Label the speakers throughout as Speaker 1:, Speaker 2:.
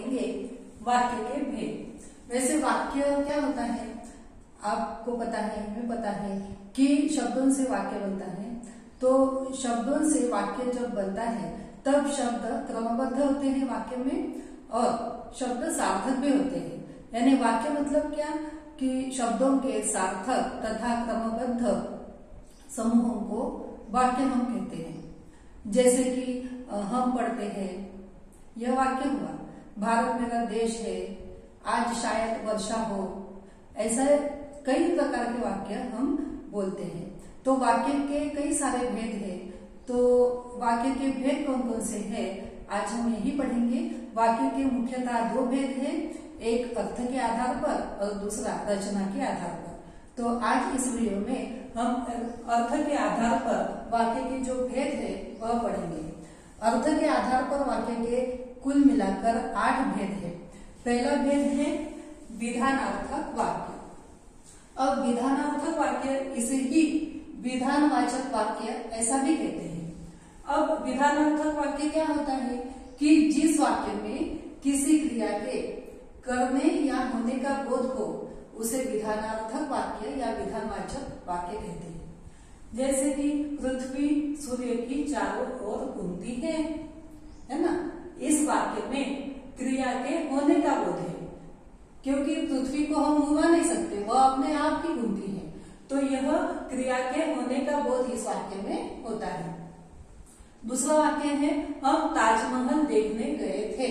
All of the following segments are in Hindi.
Speaker 1: पढ़ेंगे वाक्य के भेद। वैसे वाक्य क्या होता है, आपको पता है, हमें पता है कि शब्दों से वाक्य बनता है। तो शब्दों से वाक्य जब बनता है तब शब्द क्रमबद्ध होते हैं वाक्य में, और शब्द सार्थक भी होते हैं। यानी वाक्य मतलब क्या कि शब्दों के सार्थक तथा क्रमबद्ध समूहों को वाक्य हम कहते हैं। जैसे कि हम पढ़ते हैं, यह वाक्य हुआ। भारत मेरा देश है, आज शायद वर्षा हो। ऐसा कई प्रकार के वाक्य हम बोलते हैं। तो वाक्य के कई सारे भेद हैं। तो वाक्य के भेद कौन कौन से हैं, आज हम यही पढ़ेंगे। वाक्य के मुख्यतः दो भेद हैं, एक अर्थ के आधार पर और दूसरा रचना के आधार पर। तो आज इस वीडियो में हम अर्थ के आधार पर वाक्य के जो भेद है वह पढ़ेंगे। अर्थ के आधार पर वाक्य के कुल मिलाकर 8 भेद है। पहला भेद है विधानार्थक वाक्य। अब विधानार्थक वाक्य, इसे ही विधानवाचक वाक्य ऐसा भी कहते हैं। अब विधानार्थक वाक्य क्या होता है कि जिस वाक्य में किसी क्रिया के करने या होने का बोध हो उसे विधानार्थक वाक्य या विधानवाचक वाक्य कहते हैं। जैसे कि पृथ्वी सूर्य की चारों ओर घूमती है ना। इस वाक्य में क्रिया के होने का बोध है, क्योंकि पृथ्वी को हम घुमा नहीं सकते, वह अपने आप ही घूमती है। तो यह क्रिया के होने का बोध इस वाक्य में होता है। दूसरा वाक्य है हम ताजमहल देखने गए थे।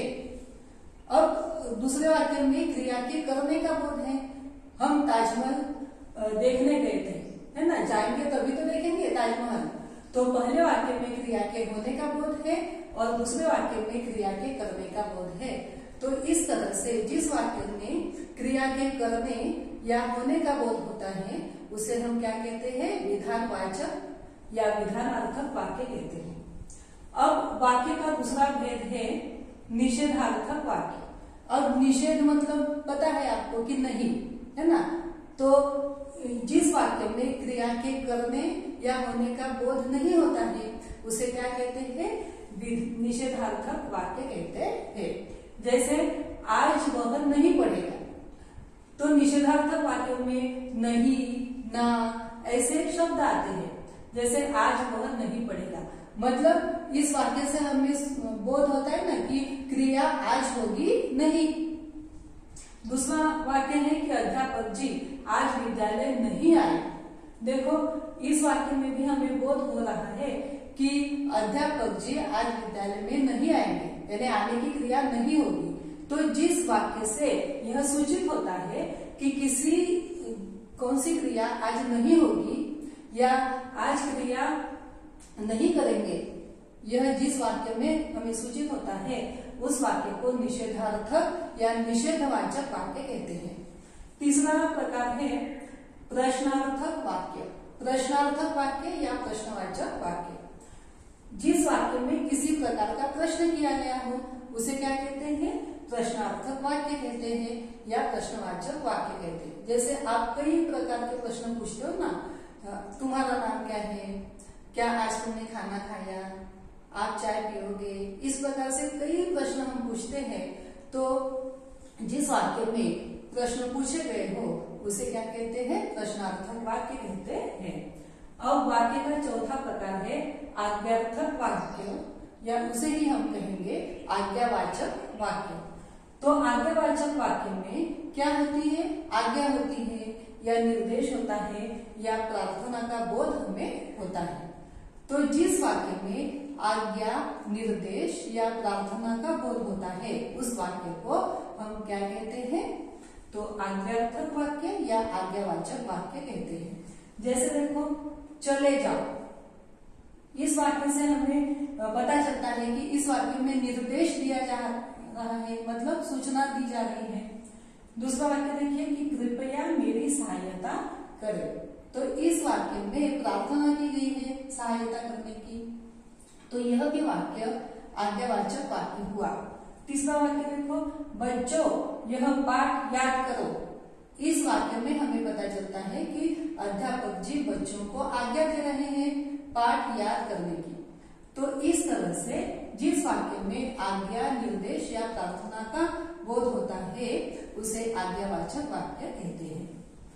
Speaker 1: अब दूसरे वाक्य में क्रिया के करने का बोध है, हम ताजमहल देखने गए थे, है ना। जाएंगे तभी तो देखेंगे ताजमहल। तो पहले वाक्य में क्रिया के होने का बोध है और दूसरे वाक्य में क्रिया के करने का बोध है। तो इस तरह से जिस वाक्य में क्रिया के करने या होने का बोध होता है उसे हम क्या कहते हैं, विधानवाचक या विधानार्थक वाक्य कहते हैं। अब वाक्य का दूसरा भेद है निषेधार्थक वाक्य। अब निषेध मतलब पता है आपको कि नहीं, है ना। तो जिस वाक्य में क्रिया के करने या होने का बोध नहीं होता है उसे क्या कहते हैं, निषेधार्थक वाक्य कहते हैं। जैसे आज वह नहीं पढ़ेगा। तो निषेधार्थक वाक्यों में नहीं, ना ऐसे शब्द आते हैं। जैसे आज वह नहीं पढ़ेगा, मतलब इस वाक्य से हमें बोध होता है ना कि क्रिया आज होगी नहीं। दूसरा वाक्य है कि अध्यापक जी आज विद्यालय नहीं आए। देखो इस वाक्य में भी हमें बोध हो रहा है कि अध्यापक जी आज विद्यालय में नहीं आएंगे, यानी आने की क्रिया नहीं होगी। तो जिस वाक्य से यह सूचित होता है कि कौन सी क्रिया आज नहीं होगी या आज क्रिया नहीं करेंगे, यह जिस वाक्य में हमें सूचित होता है उस वाक्य को निषेधार्थक या निषेधवाचक वाक्य कहते हैं। तीसरा प्रकार है प्रश्नार्थक वाक्य। प्रश्नार्थक वाक्य या प्रश्नवाचक वाक्य, जिस वाक्य में किसी प्रकार का प्रश्न किया गया हो उसे क्या कहते हैं, प्रश्नार्थक वाक्य कहते हैं या प्रश्नवाचक वाक्य कहते हैं। जैसे आप कई प्रकार के प्रश्न पूछते हो ना, तुम्हारा नाम क्या है, क्या आज तुमने खाना खाया, आप चाय पियोगे, इस प्रकार से कई प्रश्न हम पूछते हैं। तो जिस वाक्य में प्रश्न पूछे गए हो उसे क्या कहते हैं, प्रश्नार्थक वाक्य कहते हैं। अब वाक्य का चौथा प्रकार है आज्ञार्थक वाक्य, या उसे ही हम कहेंगे आज्ञावाचक वाक्य। तो आज्ञावाचक वाक्य में क्या होती है, आज्ञा होती है या निर्देश होता है या प्रार्थना का बोध हमें होता है। तो जिस वाक्य में आज्ञा, निर्देश या प्रार्थना का बोध होता है उस वाक्य को हम क्या कहते हैं, तो आज्ञार्थक वाक्य या आज्ञावाचक वाक्य कहते हैं। जैसे देखो चले जाओ, इस वाक्य से हमें पता चलता है कि इस वाक्य में निर्देश दिया जा रहा है, मतलब सूचना दी जा रही है। दूसरा वाक्य देखिए कि कृपया मेरी सहायता करें। तो इस वाक्य में प्रार्थना की गई है सहायता करने की, तो यह भी वाक्य आज्ञावाचक वाक्य हुआ। तीसरा वाक्य देखो बच्चों यह पाठ याद करो। इस वाक्य में हमें पता चलता है कि अध्यापक जी बच्चों को आज्ञा दे रहे हैं पाठ याद करने की। तो इस तरह से जिस वाक्य में आज्ञा, निर्देश या प्रार्थना का बोध होता है उसे आज्ञावाचक वाक्य कहते हैं।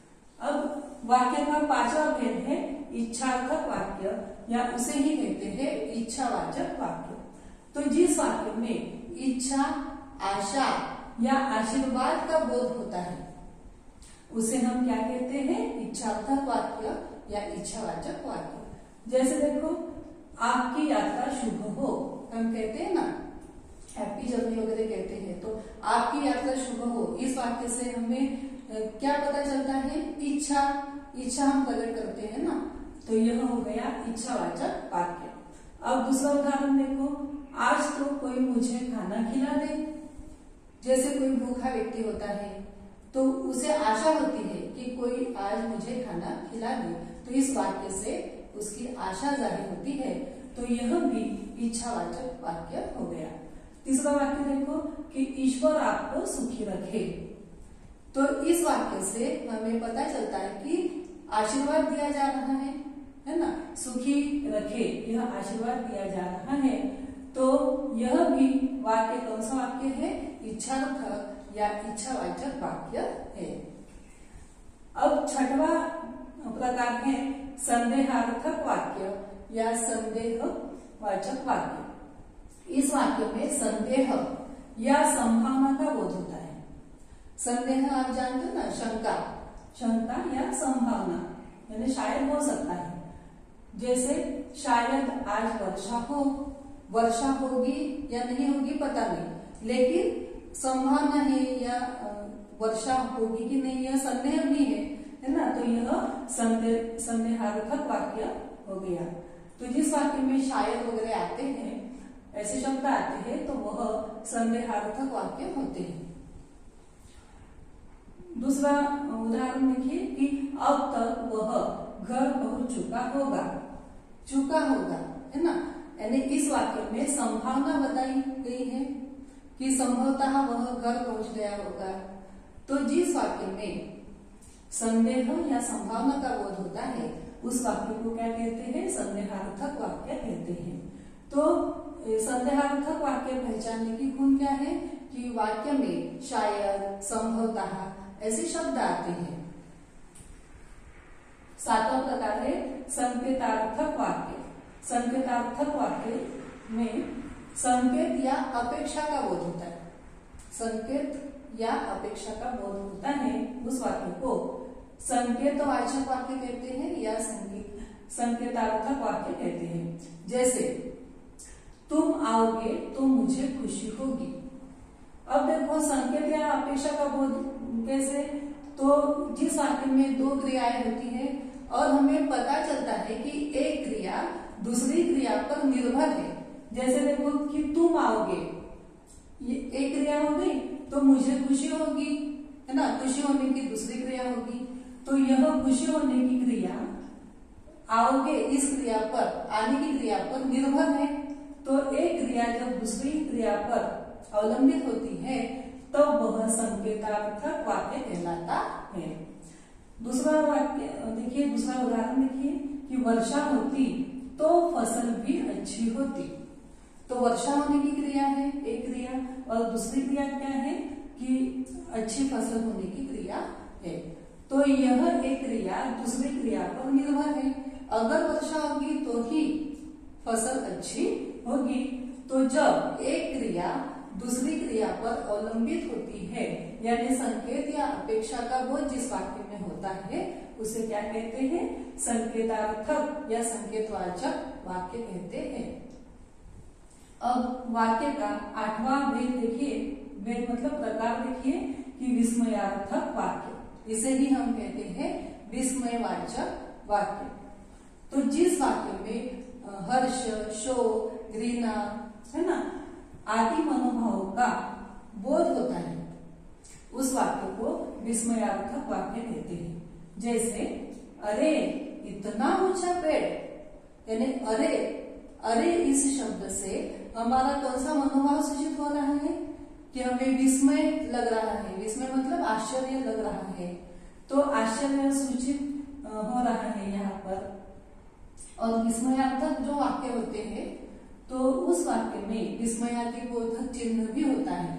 Speaker 1: अब वाक्य का पांचवा भेद है इच्छार्थक वाक्य, या उसे ही कहते हैं इच्छावाचक वाक्य। तो जिस वाक्य में इच्छा, आशा या आशीर्वाद का बोध होता है उसे हम क्या कहते हैं? इच्छार्थक वाक्य या इच्छावाचक वाक्य। जैसे देखो, आपकी यात्रा शुभ हो, हम कहते हैं ना, हैप्पी जर्नी वगैरह कहते हैं। तो आपकी यात्रा शुभ हो, इस वाक्य से हमें क्या पता चलता है? इच्छा हम प्रकट करते हैं ना, तो यह हो गया इच्छावाचक वाक्य। अब दूसरा उदाहरण देखो, आज तो कोई मुझे खाना खिला दे। जैसे कोई भूखा व्यक्ति होता है तो उसे आशा होती है कि कोई आज मुझे खाना खिला दे, तो इस वाक्य से उसकी आशा जाहिर होती है, तो यह भी इच्छावाचक वाक्य हो गया। तीसरा वाक्य देखो कि ईश्वर आपको सुखी रखे, तो इस वाक्य से हमें पता चलता है कि आशीर्वाद दिया जा रहा है ना, सुखी रखे, यह आशीर्वाद दिया जा रहा है। तो यह भी वाक्य कौन सा वाक्य है? इच्छार्थक या इच्छावाचक वाक्य है। अब छठवा प्रकार है संदेहार्थक वाक्य या संदेहवाचक वाक्य। इस वाक्य में संदेह या संभावना का बोध होता है। संदेह आप जानते हो ना, शंका या संभावना, यानी शायद हो सकता है। जैसे शायद आज वर्षा होगी या नहीं होगी पता नहीं, लेकिन संभावना है या वर्षा होगी कि नहीं यह संदेह भी है ना, तो यह संदेहार्थक वाक्य हो गया। तो जिस वाक्य में शायद वगैरह आते हैं, ऐसे शब्द आते हैं, तो वह संदेहार्थक वाक्य होते हैं। दूसरा उदाहरण देखिए कि अब तक वह घर पहुंच चुका होगा, है ना, यानी इस वाक्य में संभावना बताई गई है कि संभवतः वह घर पहुंच गया होगा। तो जिस वाक्य में संदेह या संभावना का बोध होता है उस वाक्य को क्या कहते हैं? संदेहार्थक वाक्य कहते हैं। तो संदेहार्थक वाक्य पहचानने की गुण क्या है कि वाक्य में शायद, संभवतः ऐसे शब्द आते हैं। सातवां प्रकार है संकेतार्थक वाक्य। संकेतार्थक वाक्य में संकेत या अपेक्षा का बोध होता है। संकेत या अपेक्षा का बोध होता है, उस वाक्य को संकेतवाचक वाक्य कहते हैं या संकेतार्थक वाक्य कहते हैं। जैसे तुम आओगे तो मुझे खुशी होगी। अब देखो, संकेत या अपेक्षा का बोध कैसे? तो जिस वाक्य में दो क्रियाएं होती है और हमें पता चलता है कि एक क्रिया दूसरी क्रिया पर निर्भर है। जैसे देखो कि तुम आओगे, ये एक क्रिया हो गई, तो मुझे खुशी होगी, है ना, खुशी होने की दूसरी क्रिया होगी। तो यह खुशी होने की क्रिया आओगे इस क्रिया पर, आने की क्रिया पर निर्भर है। तो एक क्रिया जब दूसरी क्रिया पर अवलंबित होती है तो वह संकेतार्थक वाक्य कहलाता है। दूसरा वाक्य देखिए, दूसरा उदाहरण देखिए कि वर्षा होती तो फसल भी अच्छी होती। तो वर्षा होने की क्रिया है एक क्रिया, और दूसरी क्रिया क्या है कि अच्छी फसल होने की क्रिया है। तो यह एक क्रिया दूसरी क्रिया पर निर्भर है। अगर वर्षा होगी तो ही फसल अच्छी होगी। तो जब एक क्रिया दूसरी क्रिया पर अवलंबित होती है, यानी संकेत या अपेक्षा का बोध जिस वाक्य में होता है उसे क्या कहते हैं? संकेतार्थक या संकेतवाचक वाक्य कहते हैं। अब वाक्य का आठवां भेद देखिए, भेद मतलब प्रकार देखिए कि विस्मयार्थक वाक्य। इसे ही हम कहते हैं विस्मयवाचक वाक्य। तो जिस वाक्य में हर्ष, शोक, घृणा, है ना, आदि मनोभावों का बोध होता है उस वाक्य को विस्मयार्थक वाक्य कहते हैं। जैसे अरे इतना ऊंचा पेड़, यानी अरे इस शब्द से हमारा कौन सा मनोभाव सूचित हो रहा है कि हमें विस्मय लग रहा है। विस्मय मतलब आश्चर्य लग रहा है, तो आश्चर्य सूचित हो रहा है यहाँ पर। और विस्मयार्थक जो वाक्य होते हैं तो उस वाक्य में विस्मयादिबोधक चिन्ह भी होता है।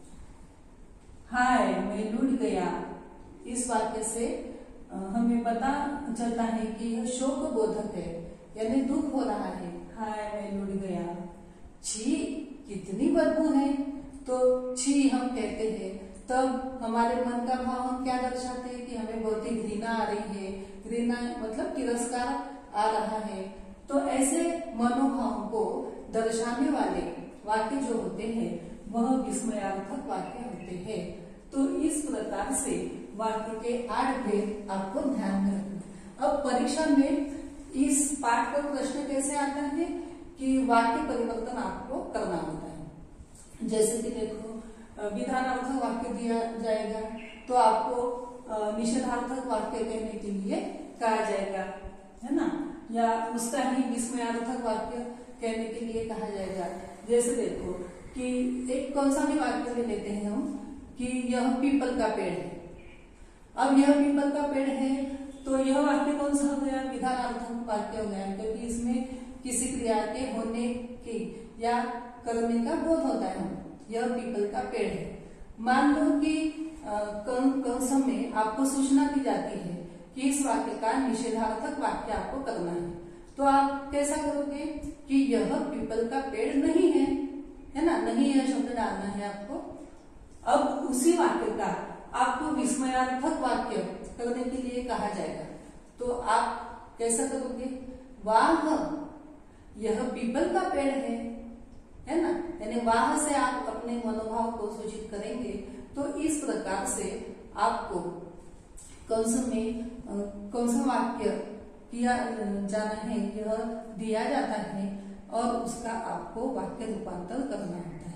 Speaker 1: हाय मैं लुढ़ गया, इस वाक्य से हमें पता चलता है कि यह शोक बोधक है, यानी दुख हो रहा है। हाय मैं लुढ़ गया। छी कितनी बदबू है, तो छी हम कहते हैं तब हमारे मन का भाव हम क्या दर्शाते हैं कि हमें बहुत ही घृणा आ रही है। घृणा मतलब तिरस्कार आ रहा है। तो ऐसे मनोभाव को दर्शाने वाले वाक्य जो होते हैं वह विस्मयार्थक वाक्य होते हैं। तो इस प्रकार से वाक्य के 8 भेद आपको ध्यान में रखना। अब परीक्षा में इस पाठ पर प्रश्न कैसे आता है कि वाक्य परिवर्तन आपको करना होता है। जैसे कि देखो विधानार्थक वाक्य दिया जाएगा तो आपको निषेधार्थक वाक्य कहने के लिए कहा जाएगा, है ना, या उसका ही विस्मयार्थक वाक्य कहने के लिए कहा जाएगा। जैसे देखो कि एक कौन सा भी वाक्य ले लेते हैं हम कि यह पीपल का पेड़ है। अब यह पीपल का पेड़ है तो यह वाक्य कौन सा हो गया, विधानार्थक वाक्य हो गया, क्योंकि इसमें किसी क्रिया के होने की या करने का बोध होता है। यह पीपल का पेड़ है। मान लो कि कंस में आपको सूचना दी जाती है कि इस वाक्य का निषेधार्थक वाक्य आपको करना है, तो आप कैसा करोगे कि यह पीपल का पेड़ नहीं है ना, नहीं यह शब्द डालना है आपको। अब उसी वाक्य का आपको विस्मयार्थक वाक्य करने के लिए कहा जाएगा, तो आप कैसा करोगे, वाह यह पीपल का पेड़ है ना, यानी वाह से आप अपने मनोभाव को सूचित करेंगे। तो इस प्रकार से आपको कौन सा वाक्य किया जाना है यह दिया जाता है और उसका आपको वाक्य रूपांतर करना होता है।